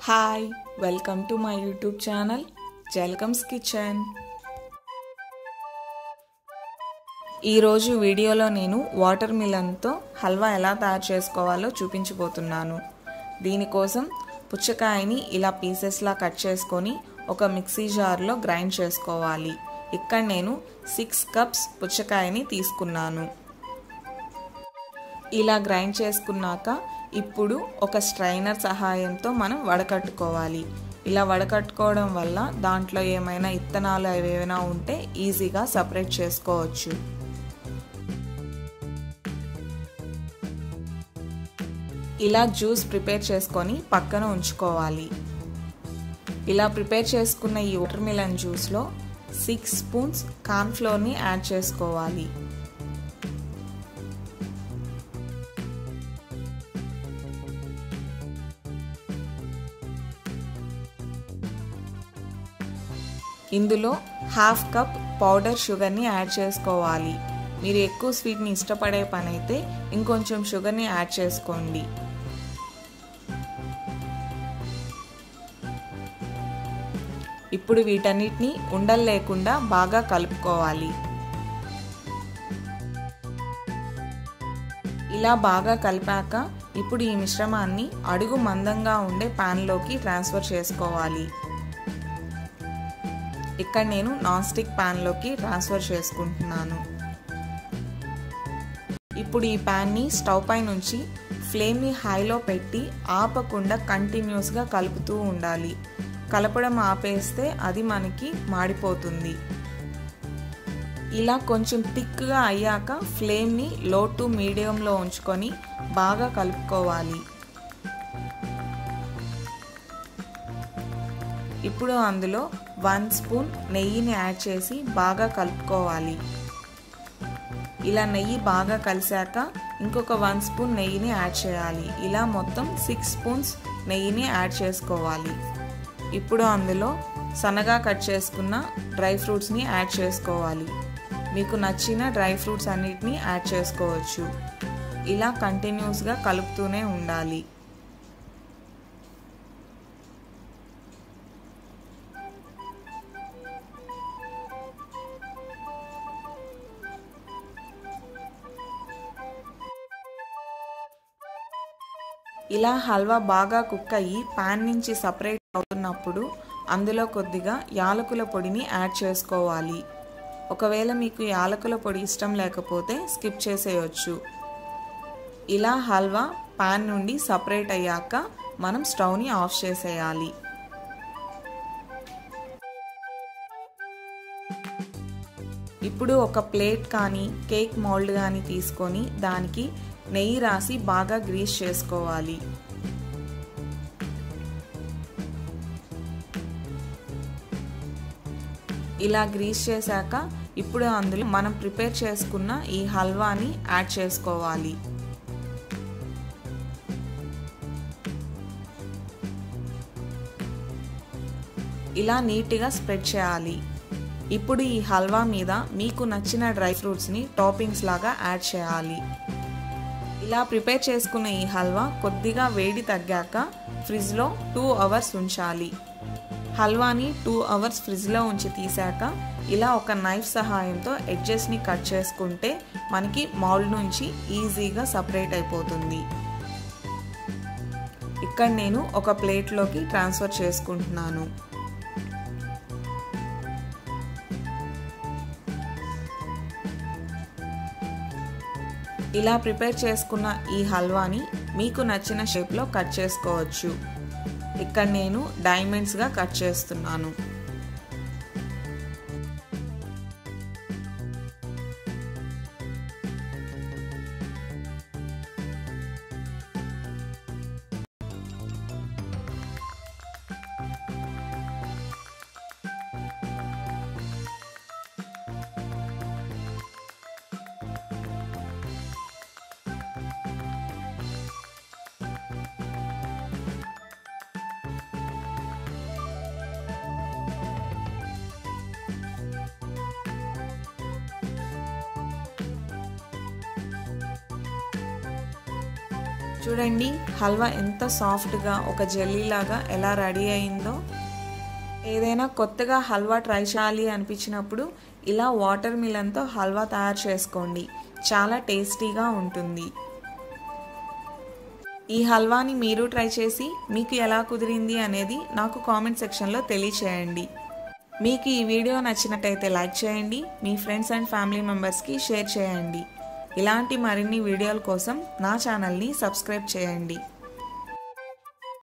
Hi welcome to my YouTube channel జెల్కమ్స్ kitchen. ఈరోజు వీడియోలో నేను వాటర్ మిలన్తో హల్వా ఎలా తయారు చేసుకోవాలో చూపించబోతున్నాను. దీనికోసం పుచ్చకాయని ఇలా పీసెస్లా కట్ చేసుకొని ఒక మిక్సీ జార్లో గ్రైండ్ చేసుకోవాలి. ఇక్కడ నేను 6 కప్స్ పుచ్చకాయని తీసుకున్నాను. ఇలా గ్రైండ్ చేసుకున్నాక ఇప్పుడు ఒక స్ట్రైనర్ సహాయంతో మనం వడకట్టుకోవాలి. ఇలా వడకట్టుకోవడం వల్ల దాంట్లో ఏమైనా ఇత్తనాలు ఏవైనా ఉంటే ఈజీగా సపరేట్ చేసుకోవచ్చు. ఇలా జ్యూస్ ప్రిపేర్ చేసుకొని పక్కన ఉంచుకోవాలి. ఇలా ప్రిపేర్ చేసుకున్న ఈ వాటర్ మిలన్ జ్యూస్లో 6 స్పూన్స్ కార్న్ ఫ్లోర్ని యాడ్ చేసుకోవాలి. ఇందులో హాఫ్ కప్ పౌడర్ షుగర్ని యాడ్ చేసుకోవాలి. మీరు ఎక్కువ స్వీట్ని ఇష్టపడే పని అయితే ఇంకొంచెం షుగర్ని యాడ్ చేసుకోండి. ఇప్పుడు వీటన్నిటిని ఉండలు లేకుండా బాగా కలుపుకోవాలి. ఇలా బాగా కలిపాక ఇప్పుడు ఈ మిశ్రమాన్ని అడుగు మందంగా ఉండే ప్యాన్లోకి ట్రాన్స్ఫర్ చేసుకోవాలి. ఇక్కడ నేను నాన్ స్టిక్ ప్యాన్లోకి ట్రాన్స్ఫర్ చేసుకుంటున్నాను. ఇప్పుడు ఈ ప్యాన్ని స్టవ్ పై నుంచి ఫ్లేమ్ని హైలో పెట్టి ఆపకుండా కంటిన్యూస్గా కలుపుతూ ఉండాలి. కలపడం ఆపేస్తే అది మనకి మాడిపోతుంది. ఇలా కొంచెం థిక్గా అయ్యాక ఫ్లేమ్ని లో టు మీడియంలో ఉంచుకొని బాగా కలుపుకోవాలి. ఇప్పుడు అందులో 1 స్పూన్ నెయ్యిని యాడ్ చేసి బాగా కలుపుకోవాలి. ఇలా నెయ్యి బాగా కలిసాక ఇంకొక 1 స్పూన్ నెయ్యిని యాడ్ చేయాలి. ఇలా మొత్తం 6 స్పూన్స్ నెయ్యిని యాడ్ చేసుకోవాలి. ఇప్పుడు అందులో సన్నగా కట్ చేసుకున్న డ్రై ఫ్రూట్స్ని యాడ్ చేసుకోవాలి. మీకు నచ్చిన డ్రై ఫ్రూట్స్ అన్నిటిని యాడ్ చేసుకోవచ్చు. ఇలా కంటిన్యూస్గా కలుపుతూనే ఉండాలి. ఇలా హల్వా బాగా కుక్ అయ్యి పాన్ నుంచి సపరేట్ అవుతున్నప్పుడు అందులో కొద్దిగా యాలకుల పొడిని యాడ్ చేసుకోవాలి. ఒకవేళ మీకు యాలకుల పొడి ఇష్టం లేకపోతే స్కిప్ చేసేయచ్చు. ఇలా హల్వా పాన్ నుండి సపరేట్ అయ్యాక మనం స్టవ్ని ఆఫ్ చేసేయాలి. ఇప్పుడు ఒక ప్లేట్ కానీ కేక్ మౌల్డ్ కానీ తీసుకొని దానికి నెయ్యి రాసి బాగా గ్రీస్ చేసుకోవాలి. ఇలా గ్రీస్ చేశాక ఇప్పుడు అందులో మనం ప్రిపేర్ చేసుకున్న ఈ హల్వాని యాడ్ చేసుకోవాలి. ఇలా నీట్గా స్ప్రెడ్ చేయాలి. ఇప్పుడు ఈ హల్వా మీద మీకు నచ్చిన డ్రై ఫ్రూట్స్ని టాపింగ్స్ లాగా యాడ్ చేయాలి. ఇలా ప్రిపేర్ చేసుకున్న ఈ హల్వా కొద్దిగా వేడి తగ్గాక ఫ్రిడ్జ్లో 2 అవర్స్ ఉంచాలి. హల్వాని 2 అవర్స్ ఫ్రిడ్జ్లో ఉంచి తీసాక ఇలా ఒక నైఫ్ సహాయంతో ఎడ్జెస్ని కట్ చేసుకుంటే మనకి మౌల్డ్ నుంచి ఈజీగా సపరేట్ అయిపోతుంది. ఇక్కడ నేను ఒక ప్లేట్లోకి ట్రాన్స్ఫర్ చేసుకుంటున్నాను. ఇలా ప్రిపేర్ చేసుకున్న ఈ హల్వాని మీకు నచ్చిన షేప్లో కట్ చేసుకోవచ్చు. ఇక్కడ నేను డైమండ్స్గా కట్ చేస్తున్నాను. చూడండి హల్వా ఎంత సాఫ్ట్గా ఒక జెల్లీ లాగా ఎలా రెడీ అయిందో. ఏదైనా కొత్తగా హల్వా ట్రై చేయాలి అనిపించినప్పుడు ఇలా వాటర్ మిలన్తో హల్వా తయారు చేసుకోండి, చాలా టేస్టీగా ఉంటుంది. ఈ హల్వాని మీరు ట్రై చేసి మీకు ఎలా కుదిరింది అనేది నాకు కామెంట్ సెక్షన్లో తెలియచేయండి. మీకు ఈ వీడియో నచ్చినట్టయితే లైక్ చేయండి, మీ ఫ్రెండ్స్ అండ్ ఫ్యామిలీ మెంబర్స్కి షేర్ చేయండి. ఇలాంటి మరిన్ని వీడియోల కోసం నా ఛానల్ని సబ్స్క్రైబ్ చేయండి.